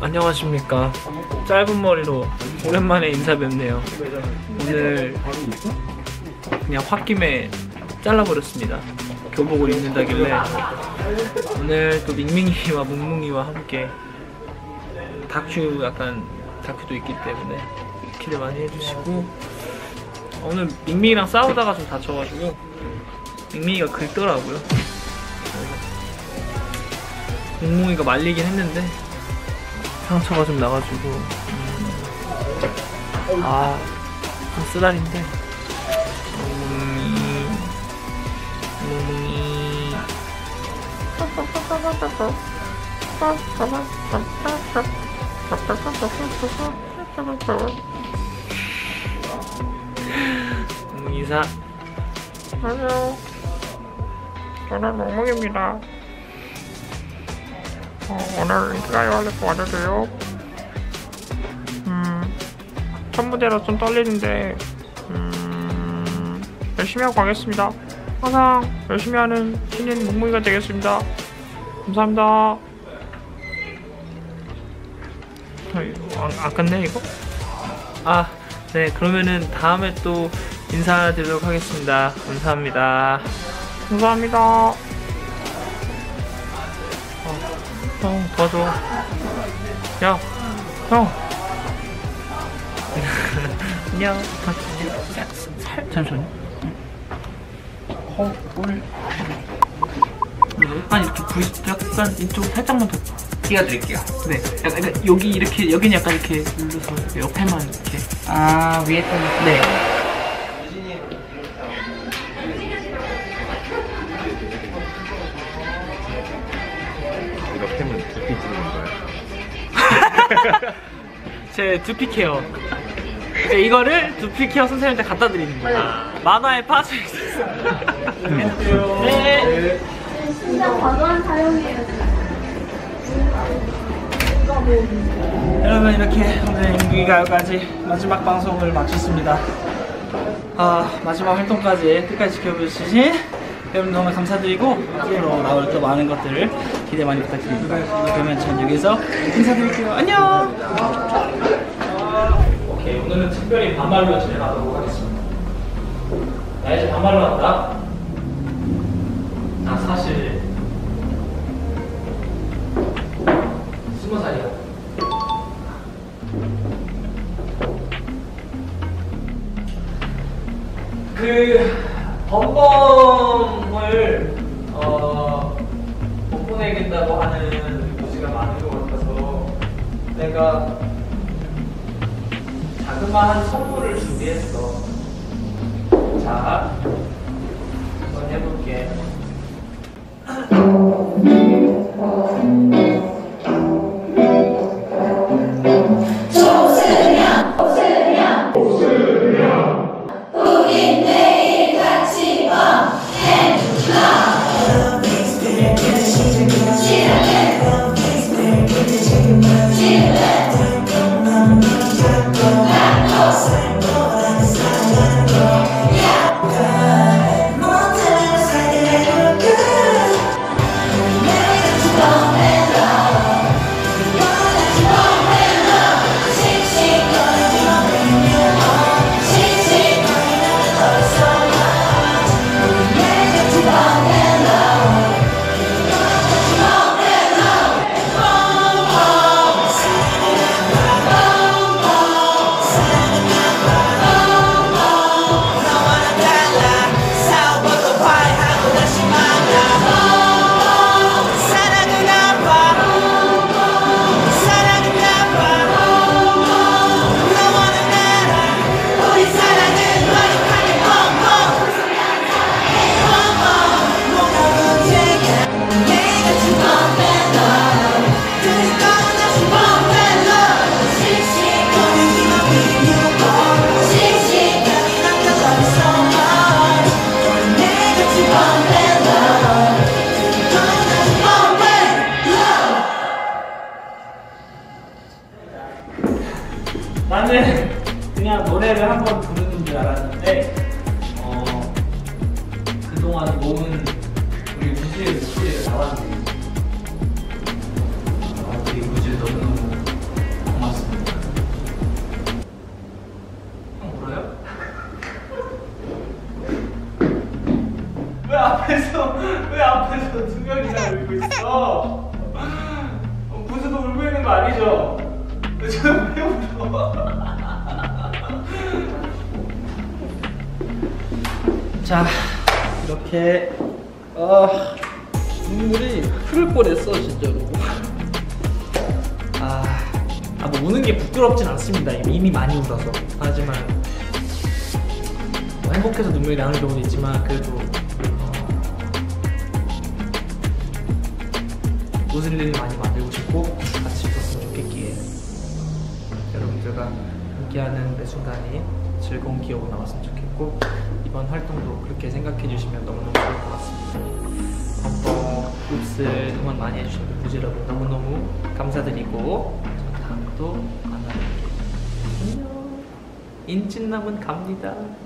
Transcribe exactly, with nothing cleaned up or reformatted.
안녕하십니까. 짧은 머리로 오랜만에 인사 뵙네요. 오늘 그냥 홧김에 잘라버렸습니다. 교복을 입는다길래. 오늘 또 밍밍이와 뭉뭉이와 함께 다큐 약간 다큐도 있기 때문에 기대 많이 해주시고, 오늘 밍밍이랑 싸우다가 좀 다쳐가지고 밍밍이가 긁더라고요. 뭉뭉이가 말리긴 했는데 상처가 좀 나가지고 음... 아 좀 쓰다린데. 뭉뭉이 뭉뭉이 뭉뭉이사. 안녕, 저는 뭉뭉입니다. 어, 오늘 인스타에 하려고 와줘도요. 음, 첫 무대로 좀 떨리는데 음, 열심히 하고 가겠습니다. 항상 열심히 하는 신인 뭉뭉이가 되겠습니다. 감사합니다. 아, 안, 안 끝내 이거? 아, 네, 그러면은 다음에 또 인사드리도록 하겠습니다. 감사합니다. 감사합니다. 어, 형 도와줘. 야, 형. 안녕. 살, 잠시만요. 어, 물. 약간 이렇게 부위, 약간 이쪽 살짝만 더 띄워드릴게요. 네, 약간, 약간 여기 이렇게, 여기는 약간 이렇게 눌러서 이렇게 옆에만 이렇게. 아, 위에 또. 네. 이거 팸은 두피 찍는 거예요? 제 두피 케어. 이제 이거를 두피 케어 선생님한테 갖다 드리는 거예요. 만화에 빠져 있었어요. 네. 진짜 과도한 사용이에요. 여러분, 이렇게 오늘 인기가요까지 마지막 방송을 마쳤습니다. 아, 마지막 활동까지 끝까지 지켜주신 여러분 너무 감사드리고, 앞으로 나올 또 많은 것들을 기대 많이 부탁드립니다. 그러면 전 여기서 인사드릴게요. 안녕. 오케이, 오늘은 특별히 반말로 진행하도록 하겠습니다. 나 이제 반말로 한다. 나 사실 스무 살이야. 그 번번을 어, 못 보내겠다고 하는 요지가 많은 것 같아서 내가 자그마한 선물을 준비했어. 자, 한번 해볼게. 나는 그냥 노래를 한번 부르는 줄 알았는데 어, 그동안 모은 우리 우즈의 목소리가 나왔네. 아, 우리 우즈 너무너무 옆에서 두 명이나 울고 있어. 어, 부수도 울고 있는 거 아니죠? 지금 왜 울어? 자, 이렇게 어, 눈물이 흐를 뻔했어 진짜로. 아, 아, 뭐 우는 게 부끄럽진 않습니다. 이미 많이 울어서. 하지만 뭐 행복해서 눈물이 나는 경우도 있지만 그래도 어, 웃을 일을 많이 만들고 싶고 같이 있었으면 좋겠기에 여러분들과 함께하는 매 순간이 즐거운 기억으로 남았으면 좋겠고 이번 활동도 그렇게 생각해 주시면 너무너무 좋을 것 같습니다. 어, 웁스 응원 많이 해주신 부즈 여러분 너무너무 감사드리고 저 다음 또 만나볼게요. 안녕. 인친남은 갑니다.